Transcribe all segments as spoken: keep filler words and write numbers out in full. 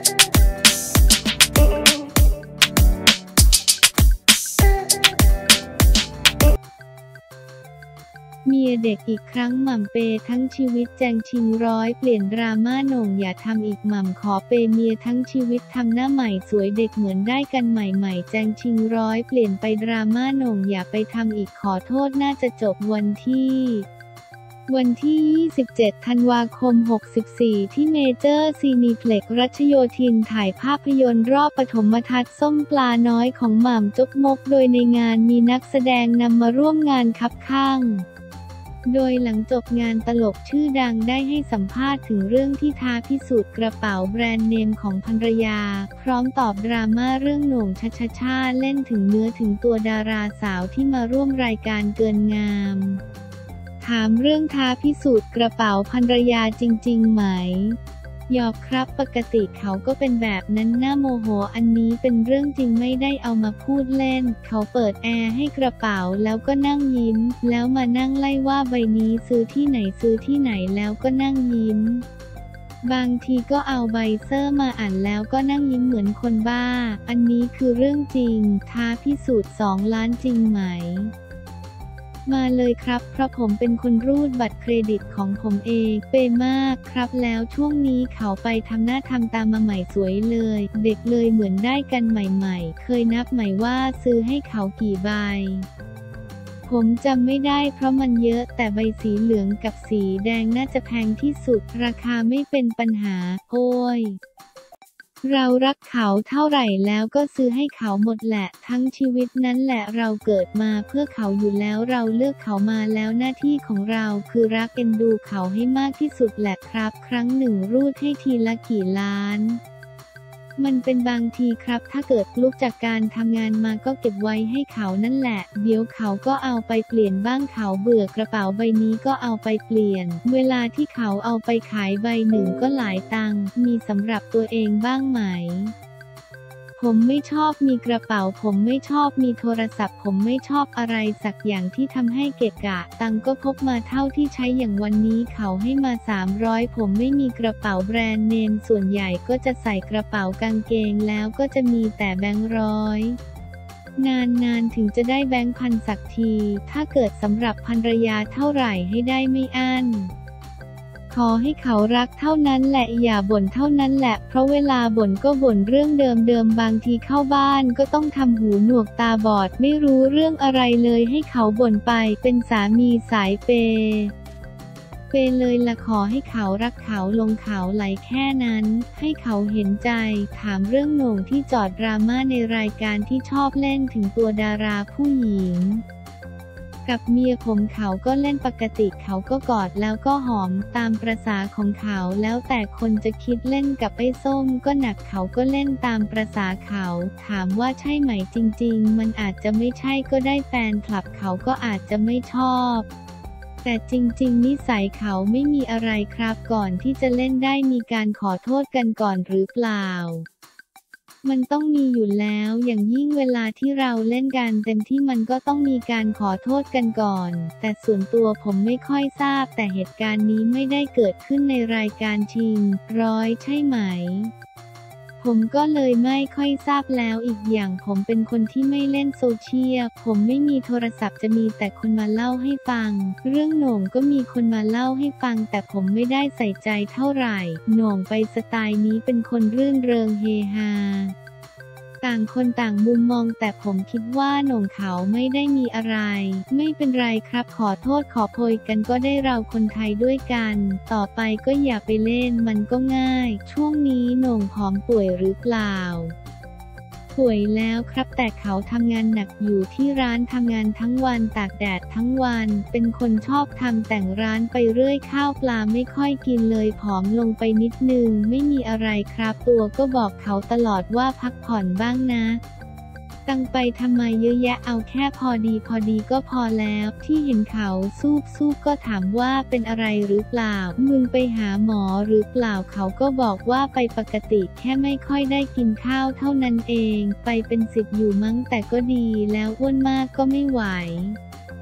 เมียเด็กอีกครั้งหม่ำเปย์ทั้งชีวิตแจงชิงร้อยเปลี่ยนดราม่าโหน่งอย่าทำอีกหม่ำขอเปย์เมียทั้งชีวิตทำหน้าใหม่สวยเด็กเหมือนได้กันใหม่ๆแจงชิงร้อยเปลี่ยนไปดราม่าโหน่งอย่าไปทำอีกขอโทษน่าจะจบวันที่วันที่ ยี่สิบเจ็ด ธันวาคม หกสิบสี่ ที่เมเจอร์ซีนีเพล็กซ์รัชโยธินถ่ายภาพยนตร์รอบปฐมทัศน์ส้มปลาน้อยของหม่ำจกมกโดยในงานมีนักแสดงนำมาร่วมงานคับข้างโดยหลังจบงานตลกชื่อดังได้ให้สัมภาษณ์ถึงเรื่องที่ท้าพิสูจน์กระเป๋าแบรนด์เนมของภรรยาพร้อมตอบดราม่าเรื่องโหน่งชชช่าเล่นถึงเนื้อถึงตัวดาราสาวที่มาร่วมรายการเกินงามถามเรื่องท้าพิสูจน์กระเป๋าภรรยาจริงๆไหมหยอกครับปกติเขาก็เป็นแบบนั้นน่าโมโหอันนี้เป็นเรื่องจริงไม่ได้เอามาพูดเล่นเขาเปิดแอร์ให้กระเป๋าแล้วก็นั่งยิ้มแล้วมานั่งไล่ว่าใบนี้ซื้อที่ไหนซื้อที่ไหนแล้วก็นั่งยิ้มบางทีก็เอาใบเซอร์มาอ่านแล้วก็นั่งยิ้มเหมือนคนบ้าอันนี้คือเรื่องจริงท้าพิสูจน์สองล้านจริงไหมมาเลยครับเพราะผมเป็นคนรูดบัตรเครดิตของผมเองเปย์มากครับแล้วช่วงนี้เขาไปทำหน้าทำตามาใหม่สวยเลยเด็กเลยเหมือนได้กันใหม่ๆเคยนับไหมว่าซื้อให้เขากี่ใบผมจำไม่ได้เพราะมันเยอะแต่ใบสีเหลืองกับสีแดงน่าจะแพงที่สุดราคาไม่เป็นปัญหาโอ้ยเรารักเขาเท่าไหร่แล้วก็ซื้อให้เขาหมดแหละทั้งชีวิตนั้นแหละเราเกิดมาเพื่อเขาอยู่แล้วเราเลือกเขามาแล้วหน้าที่ของเราคือรักเอ็นดูเขาให้มากที่สุดแหละครับครั้งหนึ่งรูดให้ทีละกี่ล้านมันเป็นบางทีครับถ้าเกิดลุกจากการทำงานมาก็เก็บไว้ให้เขานั่นแหละเดี๋ยวเขาก็เอาไปเปลี่ยนบ้างเขาเบื่อกระเป๋าใบนี้ก็เอาไปเปลี่ยนเวลาที่เขาเอาไปขายใบหนึ่งก็หลายตังค์มีสำหรับตัวเองบ้างไหมผมไม่ชอบมีกระเป๋าผมไม่ชอบมีโทรศัพท์ผมไม่ชอบอะไรสักอย่างที่ทำให้เกะกะตังก็พกมาเท่าที่ใช้อย่างวันนี้เขาให้มาสามร้อยผมไม่มีกระเป๋าแบรนด์เนมส่วนใหญ่ก็จะใส่กระเป๋ากางเกงแล้วก็จะมีแต่แบงค์ร้อยนานๆถึงจะได้แบงค์พันสักทีถ้าเกิดสำหรับภรรยาเท่าไหร่ให้ได้ไม่อั้นขอให้เขารักเท่านั้นแหละอย่าบ่นเท่านั้นแหละเพราะเวลาบ่นก็บ่นเรื่องเดิมๆบางทีเข้าบ้านก็ต้องทำหูหนวกตาบอดไม่รู้เรื่องอะไรเลยให้เขาบ่นไปเป็นสามีสายเปย์เปย์เลยละขอให้เขารักเขาลงเขาไหลแค่นั้นให้เขาเห็นใจถามเรื่องโหน่งที่จอดดราม่าในรายการที่ชอบเล่นถึงตัวดาราผู้หญิงกับเมียผมเขาก็เล่นปกติเขาก็กอดแล้วก็หอมตามประสาของเขาแล้วแต่คนจะคิดเล่นกับไอ้ส้มก็หนักเขาก็เล่นตามประสาเขาถามว่าใช่ไหมจริงๆมันอาจจะไม่ใช่ก็ได้แฟนคลับเขาก็อาจจะไม่ชอบแต่จริงๆนิสัยเขาไม่มีอะไรครับก่อนที่จะเล่นได้มีการขอโทษกันก่อนหรือเปล่ามันต้องมีอยู่แล้วอย่างยิ่งเวลาที่เราเล่นกันเต็มที่มันก็ต้องมีการขอโทษกันก่อนแต่ส่วนตัวผมไม่ค่อยทราบแต่เหตุการณ์นี้ไม่ได้เกิดขึ้นในรายการชิงร้อยใช่ไหมผมก็เลยไม่ค่อยทราบแล้วอีกอย่างผมเป็นคนที่ไม่เล่นโซเชียลผมไม่มีโทรศัพท์จะมีแต่คนมาเล่าให้ฟังเรื่องโหน่งก็มีคนมาเล่าให้ฟังแต่ผมไม่ได้ใส่ใจเท่าไหร่โหน่งไปสไตล์นี้เป็นคนรื่นเริงเฮฮาต่างคนต่างมุมมองแต่ผมคิดว่าโหน่งเขาไม่ได้มีอะไรไม่เป็นไรครับขอโทษขอโพยกันก็ได้เราคนไทยด้วยกันต่อไปก็อย่าไปเล่นมันก็ง่ายช่วงนี้โหน่งผอมป่วยหรือเปล่าป่วยแล้วครับแต่เขาทำงานหนักอยู่ที่ร้านทำงานทั้งวันตากแดดทั้งวันเป็นคนชอบทำแต่งร้านไปเรื่อยข้าวปลาไม่ค่อยกินเลยผอมลงไปนิดนึงไม่มีอะไรครับตัวก็บอกเขาตลอดว่าพักผ่อนบ้างนะตังไปทำไมเยอะแยะเอาแค่พอดีพอดีก็พอแล้วที่เห็นเขาซูบซูบก็ถามว่าเป็นอะไรหรือเปล่ามึงไปหาหมอหรือเปล่าเขาก็บอกว่าไปปกติแค่ไม่ค่อยได้กินข้าวเท่านั้นเองไปเป็นสิบอยู่มั้งแต่ก็ดีแล้วอ้วนมากก็ไม่ไหว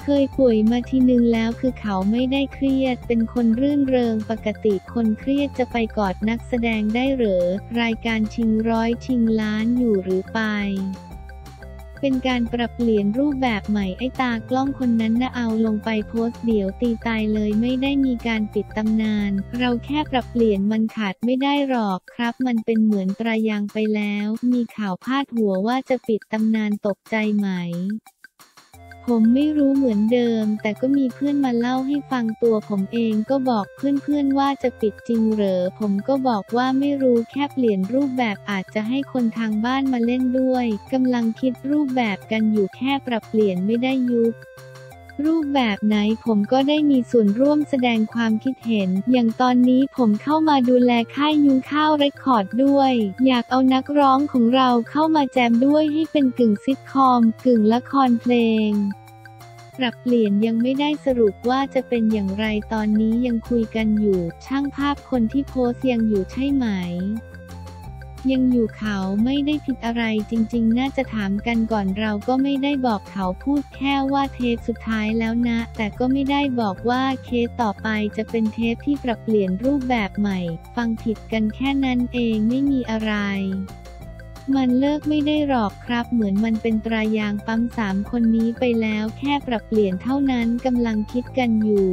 เคยป่วยมาทีนึงแล้วคือเขาไม่ได้เครียดเป็นคนรื่นเริงปกติคนเครียดจะไปกอดนักแสดงได้เหรอรายการชิงร้อยชิงล้านอยู่หรือไปเป็นการปรับเปลี่ยนรูปแบบใหม่ไอ้ตากล้องคนนั้นน่ะเอาลงไปโพสต์เดี๋ยวตีตายเลยไม่ได้มีการปิดตำนานเราแค่ปรับเปลี่ยนมันขาดไม่ได้หรอกครับมันเป็นเหมือนตรายางไปแล้วมีข่าวพาดหัวว่าจะปิดตำนานตกใจไหมผมไม่รู้เหมือนเดิมแต่ก็มีเพื่อนมาเล่าให้ฟังตัวผมเองก็บอกเพื่อนๆว่าจะปิดจริงเหรอผมก็บอกว่าไม่รู้แค่เปลี่ยนรูปแบบอาจจะให้คนทางบ้านมาเล่นด้วยกำลังคิดรูปแบบกันอยู่แค่ปรับเปลี่ยนไม่ได้ยุบรูปแบบไหนผมก็ได้มีส่วนร่วมแสดงความคิดเห็นอย่างตอนนี้ผมเข้ามาดูแลค่ายยุ้งข้าวเรคคอร์ดด้วยอยากเอานักร้องของเราเข้ามาแจมด้วยให้เป็นกึ่งซิทคอมกึ่งละครเพลงปรับเปลี่ยนยังไม่ได้สรุปว่าจะเป็นอย่างไรตอนนี้ยังคุยกันอยู่ช่างภาพคนที่โพสต์ยังอยู่ใช่ไหมยังอยู่เขาไม่ได้ผิดอะไรจริงๆน่าจะถามกันก่อนเราก็ไม่ได้บอกเขาพูดแค่ว่าเทปสุดท้ายแล้วนะแต่ก็ไม่ได้บอกว่าเคสต่อไปจะเป็นเทปที่ปรับเปลี่ยนรูปแบบใหม่ฟังผิดกันแค่นั้นเองไม่มีอะไรมันเลิกไม่ได้หรอกครับเหมือนมันเป็นตรายางปั๊มสามคนนี้ไปแล้วแค่ปรับเปลี่ยนเท่านั้นกำลังคิดกันอยู่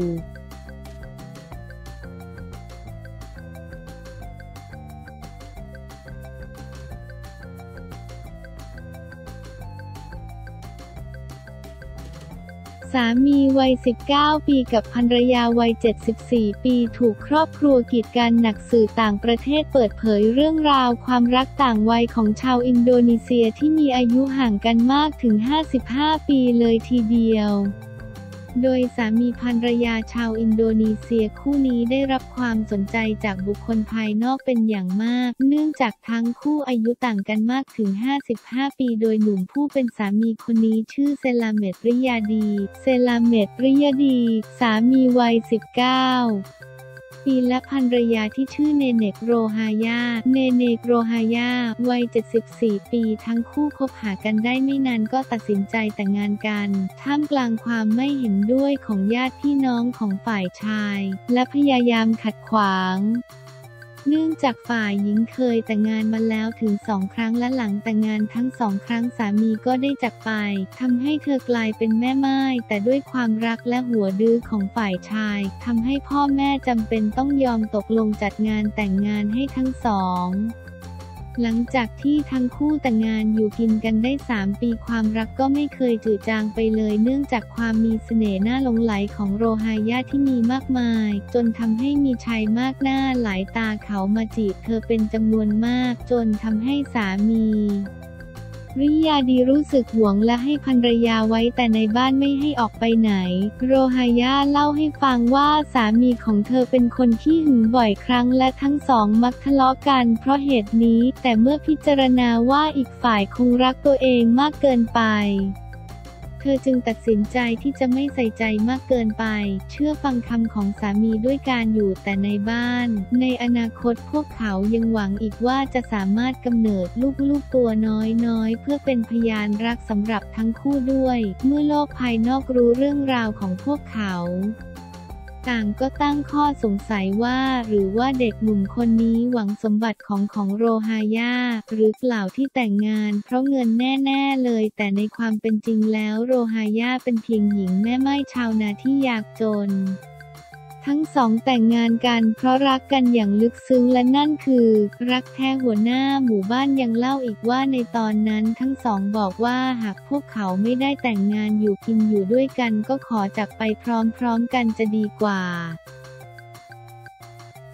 สามีวัย สิบเก้า ปีกับภรรยาวัย เจ็ดสิบสี่ ปีถูกครอบครัวกีดกันหนักสื่อต่างประเทศเปิดเผยเรื่องราวความรักต่างวัยของชาวอินโดนีเซียที่มีอายุห่างกันมากถึง ห้าสิบห้า ปีเลยทีเดียวโดยสามีภรรยาชาวอินโดนีเซียคู่นี้ได้รับความสนใจจากบุคคลภายนอกเป็นอย่างมากเนื่องจากทั้งคู่อายุต่างกันมากถึง ห้าสิบห้า ปีโดยหนุ่มผู้เป็นสามีคนนี้ชื่อเซลาเมตริยาดีเซลาเมตริยาดีสามีวัย สิบเก้า ปีและภรรยาที่ชื่อเนเนกโรฮายาเนเนกโรฮายาวัย เจ็ดสิบสี่ ปีทั้งคู่คบหากันได้ไม่นานก็ตัดสินใจแต่งงานกันท่ามกลางความไม่เห็นด้วยของญาติพี่น้องของฝ่ายชายและพยายามขัดขวางเนื่องจากฝ่ายหญิงเคยแต่งงานมาแล้วถึงสองครั้งและหลังแต่งงานทั้งสองครั้งสามีก็ได้จากไปทำให้เธอกลายเป็นแม่ม่ายแต่ด้วยความรักและหัวดื้อของฝ่ายชายทำให้พ่อแม่จำเป็นต้องยอมตกลงจัดงานแต่งงานให้ทั้งสองหลังจากที่ทั้งคู่แต่งงานอยู่กินกันได้สามปีความรักก็ไม่เคยจืดจางไปเลยเนื่องจากความมีเสน่ห์น่าหลงใหลของโรฮายาที่มีมากมายจนทำให้มีชายมากหน้าหลายตาเขามาจีบเธอเป็นจำนวนมากจนทำให้สามีริยาดีรู้สึกหวงและให้ภรรยาไว้แต่ในบ้านไม่ให้ออกไปไหนโรฮายาเล่าให้ฟังว่าสามีของเธอเป็นคนขี้หึงบ่อยครั้งและทั้งสองมักทะเลาะกันเพราะเหตุนี้แต่เมื่อพิจารณาว่าอีกฝ่ายคงรักตัวเองมากเกินไปเธอจึงตัดสินใจที่จะไม่ใส่ใจมากเกินไปเชื่อฟังคำของสามีด้วยการอยู่แต่ในบ้านในอนาคตพวกเขายังหวังอีกว่าจะสามารถกำเนิดลูกๆตัวน้อยๆเพื่อเป็นพยานรักสำหรับทั้งคู่ด้วยเมื่อโลกภายนอกรู้เรื่องราวของพวกเขาต่างก็ตั้งข้อสงสัยว่าหรือว่าเด็กหนุ่มคนนี้หวังสมบัติของของโรฮายาหรือเปล่าที่แต่งงานเพราะเงินแน่ๆเลยแต่ในความเป็นจริงแล้วโรฮายาเป็นเพียงหญิงแม่ไม้ชาวนาที่ยากจนทั้งสองแต่งงานกันเพราะรักกันอย่างลึกซึ้งและนั่นคือรักแท้หัวหน้าหมู่บ้านยังเล่าอีกว่าในตอนนั้นทั้งสองบอกว่าหากพวกเขาไม่ได้แต่งงานอยู่กินอยู่ด้วยกันก็ขอจากไปพร้อมๆกันจะดีก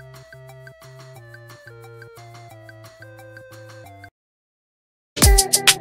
ว่า